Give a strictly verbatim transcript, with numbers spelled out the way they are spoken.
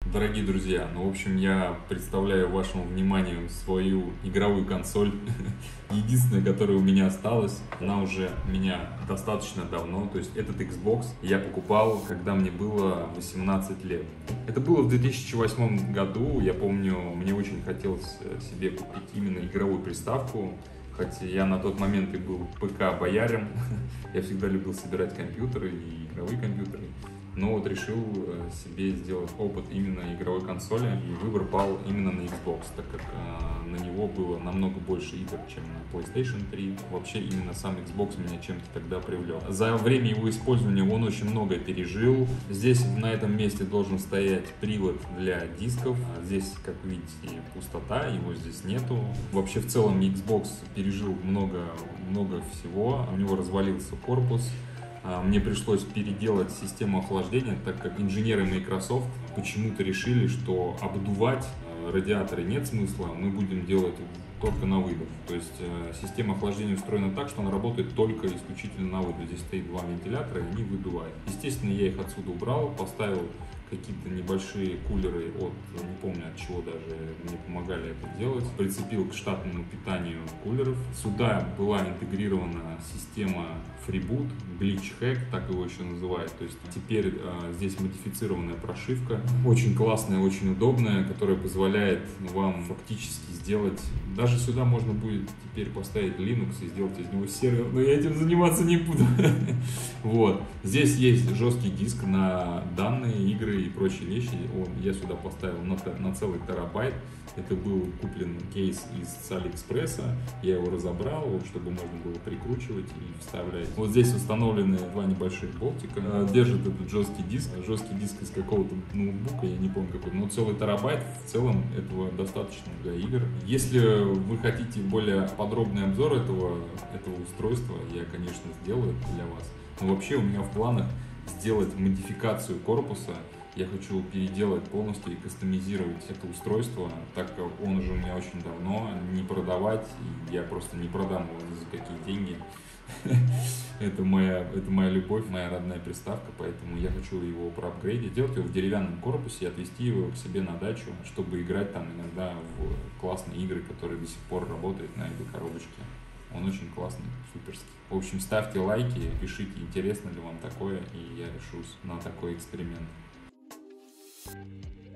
Дорогие друзья, ну, в общем, я представляю вашему вниманию свою игровую консоль, единственная, которая у меня осталась. Она уже у меня достаточно давно, то есть этот Xbox я покупал, когда мне было восемнадцать лет. Это было в две тысячи восьмом году, я помню, мне очень хотелось себе купить именно игровую приставку. Хотя я на тот момент и был ПК-боярем, я всегда любил собирать компьютеры и игровые компьютеры. Но вот решил себе сделать опыт именно игровой консоли, и выбор пал именно на Xbox, так как э, на него было намного больше игр, чем на PlayStation три. Вообще именно сам Xbox меня чем-то тогда привлек. За время его использования он очень многое пережил. Здесь на этом месте должен стоять привод для дисков. Здесь, как видите, пустота, его здесь нету. Вообще в целом Xbox пережил много, много всего. У него развалился корпус. Мне пришлось переделать систему охлаждения, так как инженеры Microsoft почему-то решили, что обдувать радиаторы нет смысла, мы будем делать только на выдох. То есть система охлаждения устроена так, что она работает только исключительно на выдох. Здесь стоит два вентилятора, и они выдувают. Естественно, я их отсюда убрал, поставил какие-то небольшие кулеры от, не помню от чего даже, мне помогали это делать. Прицепил к штатному питанию кулеров. Сюда была интегрирована система FreeBoot, Glitch Hack, так его еще называют. То есть теперь э, здесь модифицированная прошивка, очень классная, очень удобная, которая позволяет вам фактически сделать, даже сюда можно будет теперь поставить Linux и сделать из него сервер, но я этим заниматься не буду. Вот. Здесь есть жесткий диск на данные, игры и прочие вещи. Он, я сюда поставил на, на целый терабайт. Это был куплен кейс из Алиэкспресса. Я его разобрал, чтобы можно было прикручивать и вставлять. Вот здесь установлены два небольших болтика. Держит этот жесткий диск. Жесткий диск из какого-то ноутбука, я не помню какой. Но целый терабайт, в целом этого достаточно для игр. Если вы хотите более подробный обзор этого, этого устройства, я, конечно, сделаю для вас. Но вообще у меня в планах сделать модификацию корпуса. Я хочу переделать полностью и кастомизировать это устройство, так как он уже у меня очень давно, не продавать, и я просто не продам его ни за какие деньги. Это моя, это моя любовь, моя родная приставка, поэтому я хочу его проапгрейдить, сделать его в деревянном корпусе и отвезти его к себе на дачу, чтобы играть там иногда в классные игры, которые до сих пор работают на этой коробочке. Он очень классный, суперский. В общем, ставьте лайки, пишите, интересно ли вам такое, и я решусь на такой эксперимент.